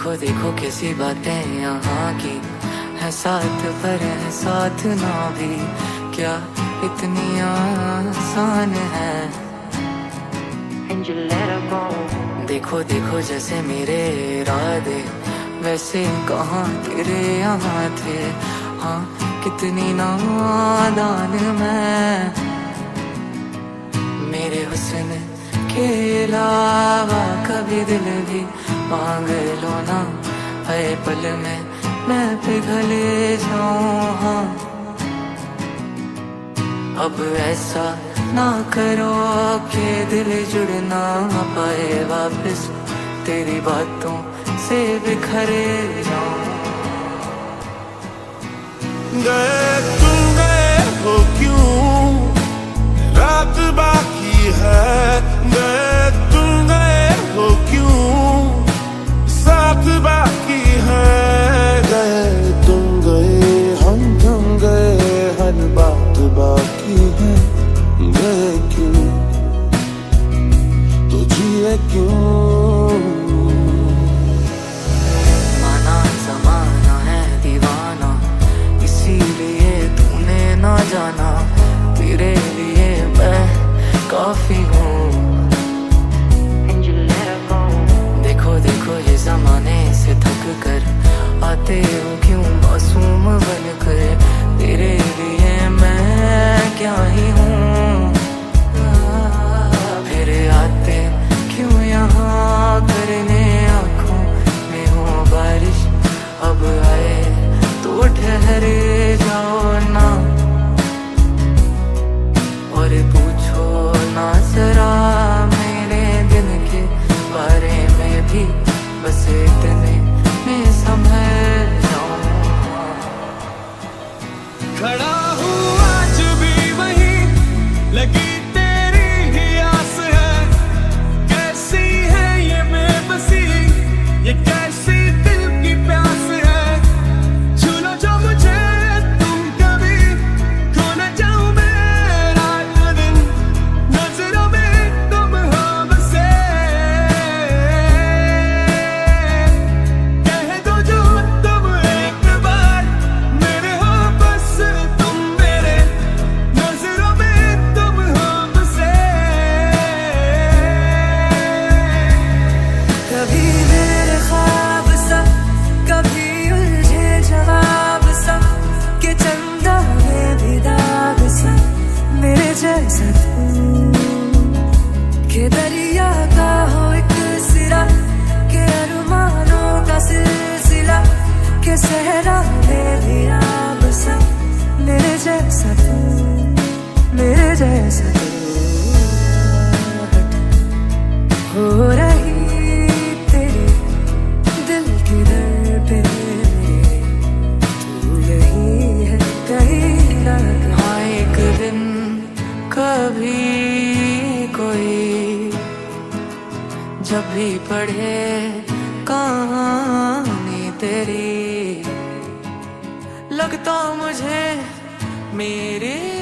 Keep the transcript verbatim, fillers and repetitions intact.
देखो देखो कैसी बातें यहाँ की है, साथ पर है साथ ना भी, क्या इतनी आसान है। देखो देखो जैसे मेरे इरादे वैसे कहाँ तेरे यहाँ थे, हाँ कितनी नादान मैं। मेरे हुस्न के अलावा कभी दिल भी मांग लो ना, हर पल में मैं पिघल जाऊं। हाँ अब ऐसा ना करो कि दिल जुड़ ना पाए वापस, तेरी बातों से बिखर जाऊं। गए तुम गए हो क्यों, रात बाकी है। गए तुम गए हो क्यों, साथ बाकी है। गए तुम गए हम थम गए, हर बात बाकी है। गए क्यों तो जिए क्यों। माना ज़माना है दीवाना, इसीलिए तूने ना जाना, तेरे लिए मैं काफी हूँ। देखो देखो ये जमाने से थक कर आते हो क्यों मासूम बनकर, तेरे लिए मैं क्या ही हूँ। फिर आते क्यों यहाँ करने आँखों में हो बारिश, अब आए तो ठहर जाओ ना। और पूछो ना जरा मेरे दिन के बारे में भी, बस इतने में संभल जाऊं। खड़ा हूँ आज भी वहीं, लगी तेरी ही आस है। कैसी है ये बेबसी, ये कैसी दिल की प्यास है। छू लो जो मुझे तुम कभी, खो न जाऊं मैं रात दिन, नजरों में तुम हो बसे। कह दो जो तुम एक बार, मेरे हो बस तुम मेरे, नजरों में तुम हो बसे। कभी मेरे ख्वाब सा, कभी उलझे जवाब सा, कि चंदा में भी दाग सा मेरे जैसा तू। कि दरिया का हो एक सिरा, कि अरमानों का सिलसिला, कि सहरा में भी आब सा मेरे जैसा तू, मेरे जैसा तू। हो रही तेरी दिल की धड़कन, तू यही है कहीं ना कहीं। हाँ एक दिन कभी कोई जब भी पढ़े कहानी तेरी, लगता मुझे मेरे